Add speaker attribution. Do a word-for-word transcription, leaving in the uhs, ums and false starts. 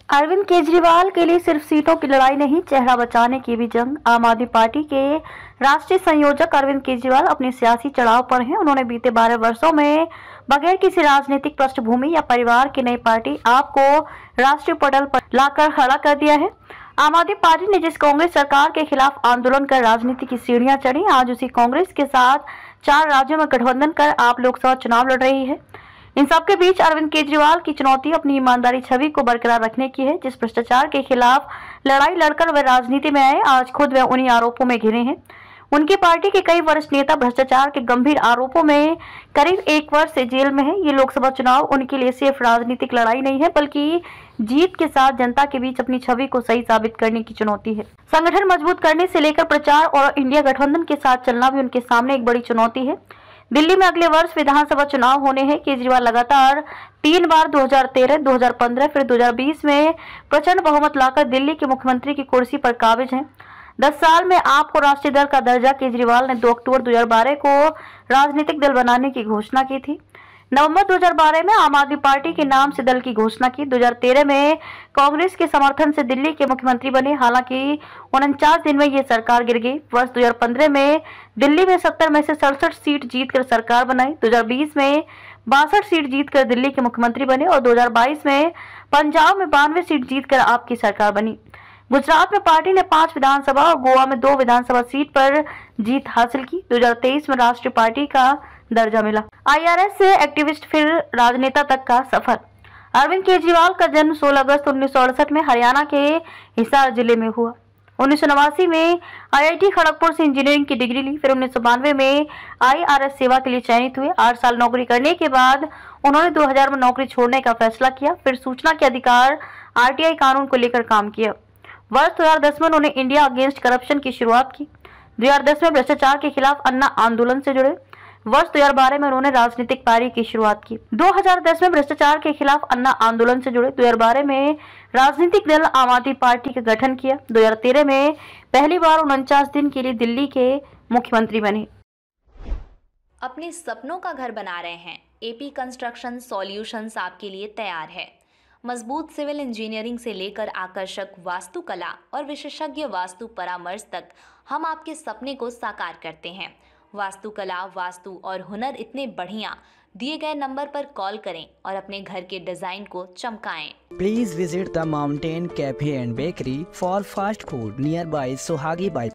Speaker 1: अरविंद केजरीवाल के लिए सिर्फ सीटों की लड़ाई नहीं, चेहरा बचाने की भी जंग। आम आदमी पार्टी के राष्ट्रीय संयोजक अरविंद केजरीवाल अपने सियासी चढ़ाव पर हैं। उन्होंने बीते बारह वर्षों में बगैर किसी राजनीतिक पृष्ठभूमि या परिवार की नई पार्टी आप को राष्ट्रीय पटल पर लाकर खड़ा कर दिया है। आम आदमी पार्टी ने जिस कांग्रेस सरकार के खिलाफ आंदोलन कर राजनीति की सीढ़ियां चढ़ी, आज उसी कांग्रेस के साथ चार राज्यों में गठबंधन कर आप लोकसभा चुनाव लड़ रही है। इन सबके बीच अरविंद केजरीवाल की चुनौती अपनी ईमानदारी छवि को बरकरार रखने की है। जिस भ्रष्टाचार के खिलाफ लड़ाई लड़कर वे राजनीति में आए, आज खुद वे उन्हीं आरोपों में घिरे हैं। उनकी पार्टी के कई वरिष्ठ नेता भ्रष्टाचार के गंभीर आरोपों में करीब एक वर्ष से जेल में है। ये लोकसभा चुनाव उनके लिए सिर्फ राजनीतिक लड़ाई नहीं है, बल्कि जीत के साथ जनता के बीच अपनी छवि को सही साबित करने की चुनौती है। संगठन मजबूत करने से लेकर प्रचार और इंडिया गठबंधन के साथ चलना भी उनके सामने एक बड़ी चुनौती है। दिल्ली में अगले वर्ष विधानसभा चुनाव होने हैं। केजरीवाल लगातार तीन बार दो हज़ार तेरह, दो हज़ार पंद्रह फिर दो हज़ार बीस में प्रचंड बहुमत लाकर दिल्ली के मुख्यमंत्री की कुर्सी पर काबिज हैं। दस साल में आपको राष्ट्रीय दल का दर्जा केजरीवाल ने दो अक्टूबर दो हज़ार बारह को राजनीतिक दल बनाने की घोषणा की थी। नवंबर दो हज़ार बारह में आम आदमी पार्टी के नाम से दल की घोषणा की। दो हज़ार तेरह में कांग्रेस के समर्थन से दिल्ली के मुख्यमंत्री बने। हालांकि उनचास दिन में ये सरकार गिर गई। वर्ष दो हज़ार पंद्रह में दिल्ली में सत्तर में से सड़सठ सीट जीतकर सरकार बनाई। दो हज़ार बीस में बासठ सीट जीतकर दिल्ली के मुख्यमंत्री बने और दो हज़ार बाईस में पंजाब में बानवे सीट जीतकर आपकी सरकार बनी। गुजरात में पार्टी ने पांच विधानसभा और गोवा में दो विधानसभा सीट पर जीत हासिल की। दो हज़ार तेईस में राष्ट्रीय पार्टी का दर्जा मिला। आईआरएस से एक्टिविस्ट फिर राजनेता तक का सफर। अरविंद केजरीवाल का जन्म सोलह अगस्त उन्नीस सौ अड़सठ में हरियाणा के हिसार जिले में हुआ। उन्नीस सौ नवासी में आईआईटी खड़गपुर से इंजीनियरिंग की डिग्री ली। फिर उन्नीस सौ बानवे में आईआरएस सेवा के लिए चयनित हुए। आठ साल नौकरी करने के बाद उन्होंने दो हज़ार में नौकरी छोड़ने का फैसला किया। फिर सूचना के अधिकार आरटीआई कानून को लेकर काम किया। वर्ष दो हज़ार दस में उन्होंने इंडिया अगेंस्ट करप्शन की शुरुआत की। दो हज़ार दस में भ्रष्टाचार के खिलाफ अन्ना आंदोलन से जुड़े। वर्ष दो हज़ार बारह में उन्होंने राजनीतिक पारी की शुरुआत की। दो हज़ार दस में भ्रष्टाचार के खिलाफ अन्ना आंदोलन से जुड़े। दो हज़ार बारह में राजनीतिक दल आम आदमी पार्टी का गठन किया। दो हज़ार तेरह में पहली बार उनचास दिन के लिए दिल्ली के मुख्यमंत्री बने।
Speaker 2: अपने सपनों का घर बना रहे हैं? एपी कंस्ट्रक्शन सॉल्यूशंस आपके लिए तैयार है। मजबूत सिविल इंजीनियरिंग से लेकर आकर्षक वास्तुकला और विशेषज्ञ वास्तु परामर्श तक हम आपके सपने को साकार करते हैं। वास्तुकला, वास्तु और हुनर इतने बढ़िया, दिए गए नंबर पर कॉल करें और अपने घर के डिजाइन को चमकाएं।
Speaker 3: Please visit the mountain cafe and bakery for fast food nearby Suhagi by.